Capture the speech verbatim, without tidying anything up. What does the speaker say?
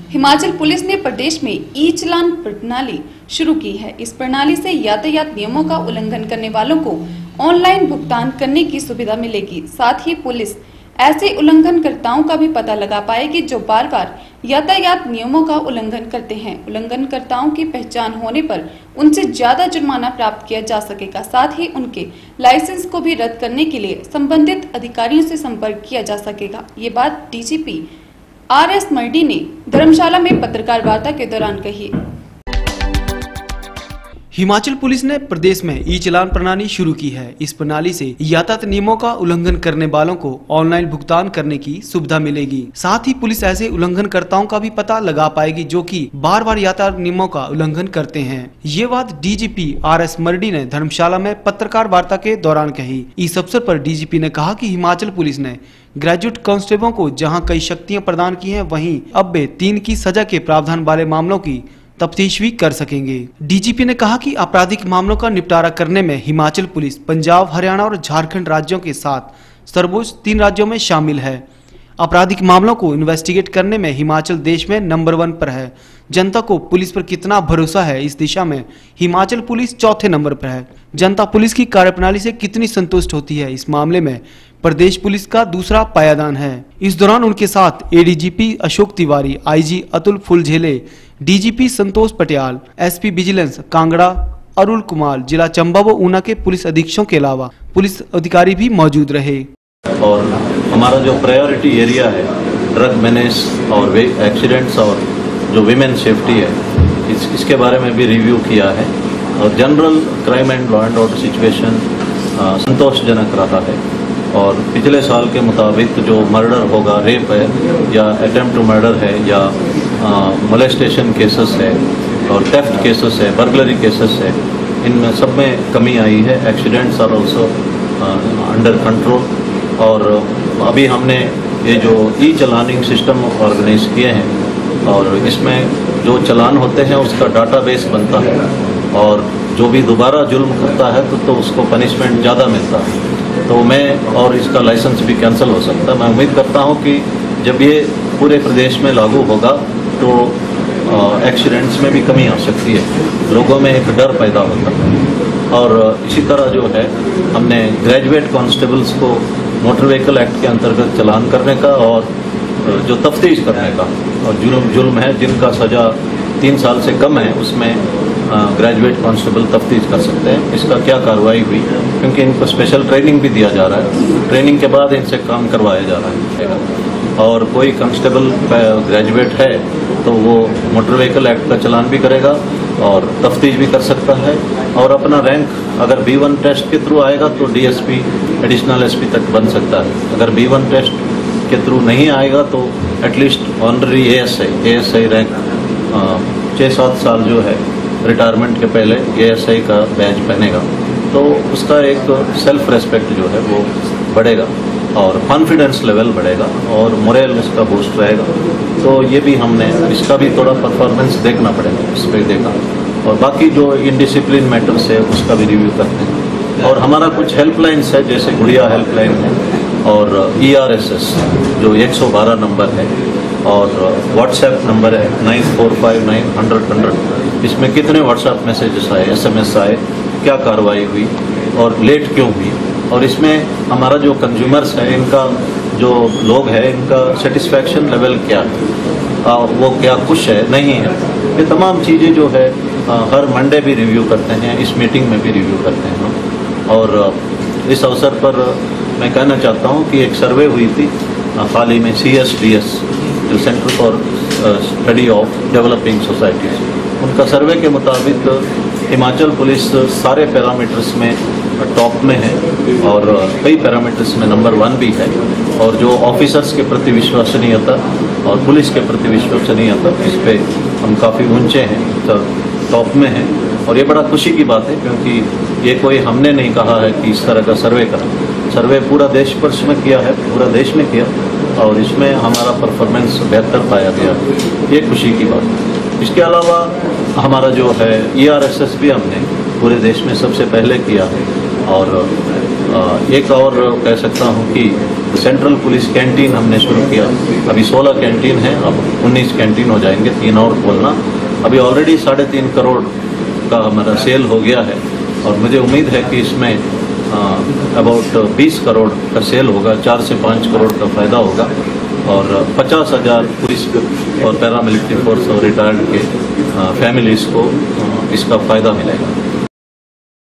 Himachal police ने प्रदेश में ई चालान प्रणाली शुरू की है। इस प्रणाली से यातायात नियमों का उल्लंघन करने वालों को ऑनलाइन भुगतान करने की सुविधा मिलेगी। साथ ही पुलिस ऐसे उल्लंघनकर्ताओं का भी पता लगा पाएगी जो बार बार यातायात नियमों का उल्लंघन करते हैं। उल्लंघनकर्ताओं की पहचान होने पर उनसे ज्यादा जुर्माना प्राप्त किया जा सकेगा। साथ ही उनके लाइसेंस को भी रद्द करने के लिए संबंधित अधिकारियों से संपर्क किया जा सकेगा। ये बात डीजीपी आर एस मरडी ने धर्मशाला में पत्रकार वार्ता के दौरान कही। हिमाचल पुलिस ने प्रदेश में ई चालान प्रणाली शुरू की है। इस प्रणाली से यातायात नियमों का उल्लंघन करने वालों को ऑनलाइन भुगतान करने की सुविधा मिलेगी। साथ ही पुलिस ऐसे उल्लंघनकर्ताओं का भी पता लगा पाएगी जो कि बार बार यातायात नियमों का उल्लंघन करते हैं। ये बात डीजीपी आर एस मरडी ने धर्मशाला में पत्रकार वार्ता के दौरान कही। इस अवसर पर डीजीपी ने कहा कि हिमाचल पुलिस ने ग्रेजुएट कांस्टेबलों को जहां कई शक्तियां प्रदान की हैं, वहीं अब वे तीन की सजा के प्रावधान वाले मामलों की तफ्तीश भी कर सकेंगे। डीजीपी ने कहा कि आपराधिक मामलों का निपटारा करने में हिमाचल पुलिस पंजाब, हरियाणा और झारखंड राज्यों के साथ सर्वोच्च तीन राज्यों में शामिल है। आपराधिक मामलों को इन्वेस्टिगेट करने में हिमाचल देश में नंबर वन पर है। जनता को पुलिस पर कितना भरोसा है, इस दिशा में हिमाचल पुलिस चौथे नंबर पर है। जनता पुलिस की कार्यप्रणाली से कितनी संतुष्ट होती है, इस मामले में प्रदेश पुलिस का दूसरा पायादान है। इस दौरान उनके साथ ADGP Ashok Tiwari, IG Atul Phuljhele, DGP Santosh Patial, SP vigilance Kangra Arun Kumar, जिला चंबा व ऊना के पुलिस अधीक्षकों के अलावा पुलिस अधिकारी भी मौजूद रहे। और हमारा जो प्रायोरिटी एरिया है ड्रग मेनेस और वे एक्सीडेंट्स और जो विमेन सेफ्टी है, इस, इसके बारे में भी रिव्यू किया है। और general crime and law and order situation संतोषजनक रहा है। और पिछले साल के मुताबिक जो मर्डर होगा, रेप है या अटेम्प्ट टू मर्डर है या मोलेस्टेशन केसेस है और थेफ्ट केसेस है, बर्गलरी केसेस है, इनमें सब में कमी आई है। Accidents are also under control. और अभी हमने ये जो ई चलानिंग सिस्टम ऑर्गेनाइज किए हैं और इसमें जो चलान होते हैं उसका डाटाबेस बनता है और जो भी दोबारा जुल्म करता है तो, तो उसको पनिशमेंट ज़्यादा मिलता है। तो मैं और इसका लाइसेंस भी कैंसिल हो सकता है। मैं उम्मीद करता हूं कि जब ये पूरे प्रदेश में लागू होगा तो एक्सीडेंट्स में भी कमी आ सकती है, लोगों में एक डर पैदा होता है। और इसी तरह जो है हमने ग्रेजुएट कांस्टेबल्स को मोटर व्हीकल एक्ट के अंतर्गत चालान करने का और जो तफ्तीश करने का, और जुल्म जुल्म है जिनका सज़ा तीन साल से कम है उसमें ग्रेजुएट कांस्टेबल तफ्तीश कर सकते हैं इसका क्या कार्रवाई हुई, क्योंकि इनको स्पेशल ट्रेनिंग भी दिया जा रहा है। ट्रेनिंग के बाद इनसे काम करवाया जा रहा है। और कोई कांस्टेबल ग्रेजुएट है तो वो मोटर व्हीकल एक्ट का चालान भी करेगा और तफ्तीश भी कर सकता है। और अपना रैंक अगर बी वन टेस्ट के थ्रू आएगा तो डीएसपी, एडिशनल एसपी तक बन सकता है। अगर बी वन टेस्ट के थ्रू नहीं आएगा तो at least honorary ASI ASI rank छः सात साल जो है रिटायरमेंट के पहले एएसआई का बैच पहनेगा तो उसका एक सेल्फ रेस्पेक्ट जो है वो बढ़ेगा और कॉन्फिडेंस लेवल बढ़ेगा और मोरल उसका बूस्ट रहेगा। तो ये भी हमने इसका भी थोड़ा परफॉर्मेंस देखना पड़ेगा, इस पर देखा। और बाकी जो इनडिसिप्लिन मैटर्स है उसका भी रिव्यू करते हैं। और हमारा कुछ हेल्पलाइंस है, जैसे गुड़िया हेल्पलाइन है और ई आर एस एस जो एक सौ बारह नंबर है और व्हाट्सएप नंबर है nine four five nine hundred hundred. इसमें कितने व्हाट्सएप मैसेजेस आए, एसएमएस आए, क्या कार्रवाई हुई और लेट क्यों हुई, और इसमें हमारा जो कंज्यूमर्स है इनका जो लोग हैं इनका सेटिस्फैक्शन लेवल क्या है, आ, वो क्या खुश है नहीं है, ये तमाम चीज़ें जो है आ, हर मंडे भी रिव्यू करते हैं, इस मीटिंग में भी रिव्यू करते हैं। और इस अवसर पर मैं कहना चाहता हूँ कि एक सर्वे हुई थी हाल ही में सी एस डी एस जो centre for study of developing societies, उनका सर्वे के मुताबिक हिमाचल पुलिस सारे पैरामीटर्स में टॉप में है और कई पैरामीटर्स में नंबर वन भी है। और जो ऑफिसर्स के प्रति विश्वसनीयता और पुलिस के प्रति विश्वसनीयता, इस पर हम काफ़ी ऊंचे हैं, तो टॉप में हैं। और ये बड़ा खुशी की बात है क्योंकि ये कोई हमने नहीं कहा है कि इस तरह का सर्वे करा, सर्वे पूरा देश वर्ष में किया है, पूरा देश में किया और इसमें हमारा परफॉर्मेंस बेहतर पाया गया, ये खुशी की बात है। इसके अलावा हमारा जो है ई आर एस एस भी हमने पूरे देश में सबसे पहले किया है और एक और कह सकता हूँ कि सेंट्रल पुलिस कैंटीन हमने शुरू किया। अभी सोलह कैंटीन है, अब उन्नीस कैंटीन हो जाएंगे, तीन और खोलना। अभी ऑलरेडी साढ़े तीन करोड़ का हमारा सेल हो गया है और मुझे उम्मीद है कि इसमें अबाउट बीस करोड़ का सेल होगा, चार से पाँच करोड़ का फायदा होगा और पचास हज़ार पुलिस और पैरामिलिट्री फोर्स और रिटायर्ड के फैमिलीज़ को इसका फ़ायदा मिलेगा।